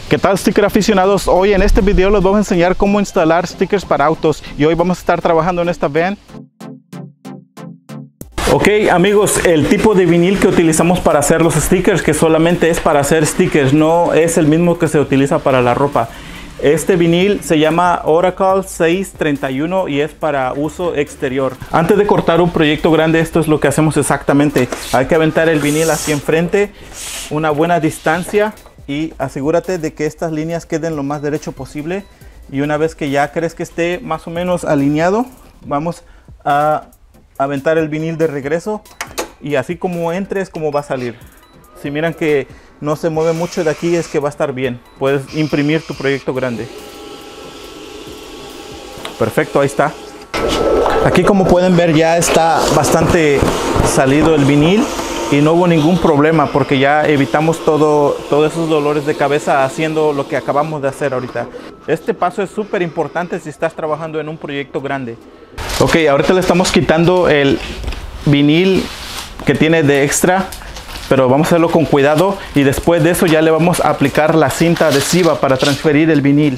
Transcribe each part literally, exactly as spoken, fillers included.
¿Qué tal, sticker aficionados? Hoy en este video les vamos a enseñar cómo instalar stickers para autos y hoy vamos a estar trabajando en esta van. Ok amigos, el tipo de vinil que utilizamos para hacer los stickers, que solamente es para hacer stickers, no es el mismo que se utiliza para la ropa. Este vinil se llama Oracle seiscientos treinta y uno y es para uso exterior. Antes de cortar un proyecto grande, esto es lo que hacemos exactamente. Hay que aventar el vinil hacia enfrente, una buena distancia, y asegúrate de que estas líneas queden lo más derecho posible. Y una vez que ya crees que esté más o menos alineado, vamos a aventar el vinil de regreso y así como entre es como va a salir. Si miran que no se mueve mucho de aquí, es que va a estar bien. Puedes imprimir tu proyecto grande. Perfecto, ahí está. Aquí, como pueden ver, ya está bastante salido el vinil y no hubo ningún problema porque ya evitamos todo, todos esos dolores de cabeza haciendo lo que acabamos de hacer ahorita. Este paso es súper importante si estás trabajando en un proyecto grande. Ok, ahorita le estamos quitando el vinil que tiene de extra, pero vamos a hacerlo con cuidado y después de eso ya le vamos a aplicar la cinta adhesiva para transferir el vinil.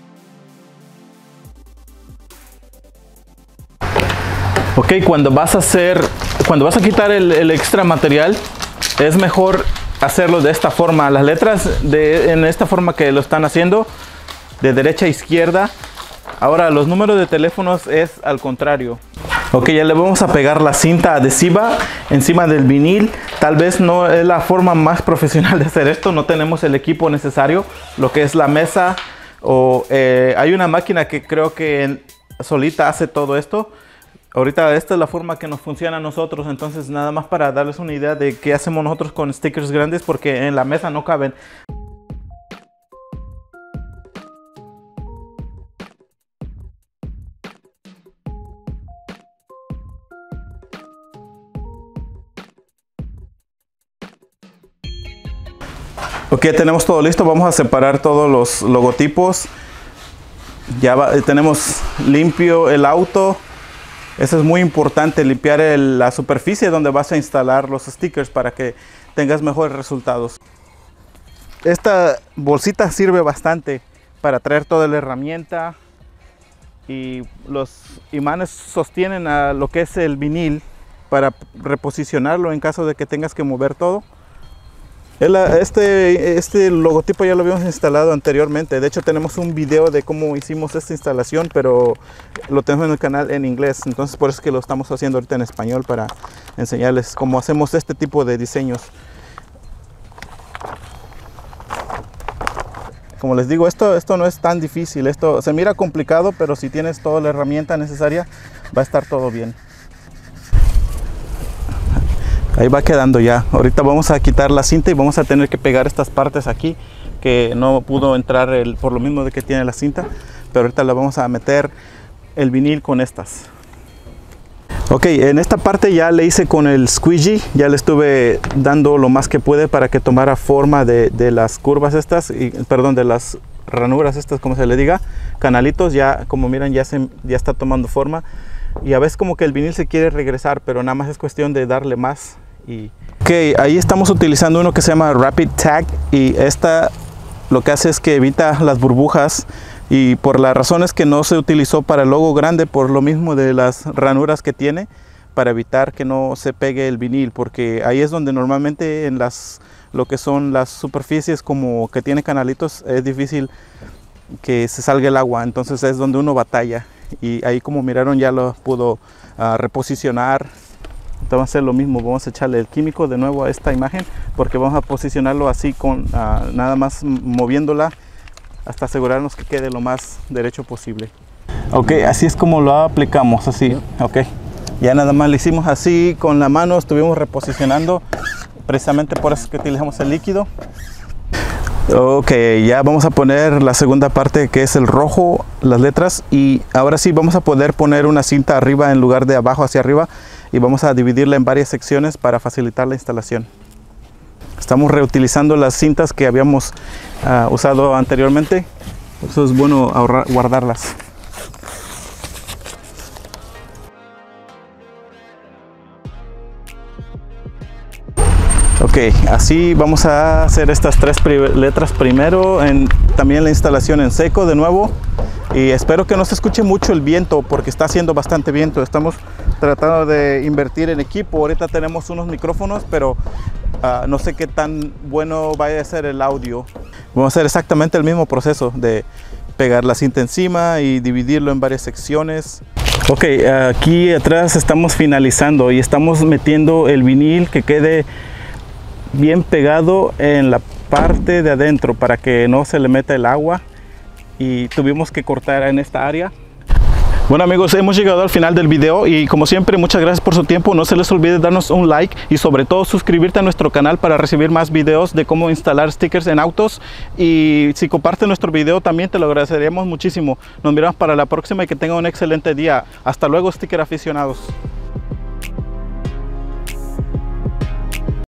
Ok, cuando vas a hacer, cuando vas a quitar el, el extra material, es mejor hacerlo de esta forma. Las letras de, en esta forma que lo están haciendo, de derecha a izquierda. Ahora los números de teléfonos es al contrario. Ok, ya le vamos a pegar la cinta adhesiva encima del vinil. Tal vez no es la forma más profesional de hacer esto, no tenemos el equipo necesario, lo que es la mesa o eh, hay una máquina que creo que en, solita hace todo esto. Ahorita esta es la forma que nos funciona a nosotros, entonces nada más para darles una idea de qué hacemos nosotros con stickers grandes, porque en la mesa no caben. Ok, tenemos todo listo, vamos a separar todos los logotipos. Ya va, tenemos limpio el auto. Eso es muy importante, limpiar el, la superficie donde vas a instalar los stickers para que tengas mejores resultados. Esta bolsita sirve bastante para traer toda la herramienta y los imanes sostienen a lo que es el vinil para reposicionarlo en caso de que tengas que mover todo. Este, este logotipo ya lo habíamos instalado anteriormente. De hecho tenemos un video de cómo hicimos esta instalación, pero lo tenemos en el canal en inglés. Entonces por eso es que lo estamos haciendo ahorita en español, para enseñarles cómo hacemos este tipo de diseños. Como les digo, esto, esto no es tan difícil. Esto se mira complicado, pero si tienes toda la herramienta necesaria va a estar todo bien. Ahí va quedando ya. Ahorita vamos a quitar la cinta y vamos a tener que pegar estas partes aquí que no pudo entrar el, por lo mismo de que tiene la cinta, pero ahorita le vamos a meter el vinil con estas. Ok, en esta parte ya le hice con el squeegee, ya le estuve dando lo más que pude para que tomara forma de, de las curvas estas, y, perdón, de las ranuras estas, como se le diga, canalitos. Ya como miran ya, se, ya está tomando forma. Y a veces como que el vinil se quiere regresar, pero nada más es cuestión de darle más. Y... Ok, ahí estamos utilizando uno que se llama Rapid Tag, y esta lo que hace es que evita las burbujas, y por las razones que no se utilizó para el logo grande, por lo mismo de las ranuras que tiene, para evitar que no se pegue el vinil, porque ahí es donde normalmente en las lo que son las superficies como que tiene canalitos es difícil que se salga el agua, entonces es donde uno batalla. Y ahí, como miraron, ya lo pudo uh, reposicionar. Entonces vamos a hacer lo mismo, vamos a echarle el químico de nuevo a esta imagen, porque vamos a posicionarlo así, con uh, nada más moviéndola hasta asegurarnos que quede lo más derecho posible. Ok, así es como lo aplicamos, así. Ok, ya nada más lo hicimos así con la mano, estuvimos reposicionando, precisamente por eso que utilizamos el líquido. Ok, ya vamos a poner la segunda parte, que es el rojo, las letras, y ahora sí vamos a poder poner una cinta arriba en lugar de abajo hacia arriba, y vamos a dividirla en varias secciones para facilitar la instalación. Estamos reutilizando las cintas que habíamos uh, usado anteriormente, eso es bueno ahorrar, guardarlas. Ok, así vamos a hacer estas tres pri- letras primero, en, también la instalación en seco de nuevo. Y espero que no se escuche mucho el viento porque está haciendo bastante viento. Estamos tratando de invertir en equipo. Ahorita tenemos unos micrófonos, pero uh, no sé qué tan bueno vaya a ser el audio. Vamos a hacer exactamente el mismo proceso de pegar la cinta encima y dividirlo en varias secciones. Ok, aquí atrás estamos finalizando y estamos metiendo el vinil que quede bien pegado en la parte de adentro para que no se le meta el agua. Y tuvimos que cortar en esta área. Bueno amigos, hemos llegado al final del video y como siempre muchas gracias por su tiempo. No se les olvide darnos un like y sobre todo suscribirte a nuestro canal para recibir más videos de cómo instalar stickers en autos. Y si compartes nuestro video también te lo agradeceríamos muchísimo. Nos miramos para la próxima y que tengan un excelente día. Hasta luego, sticker aficionados.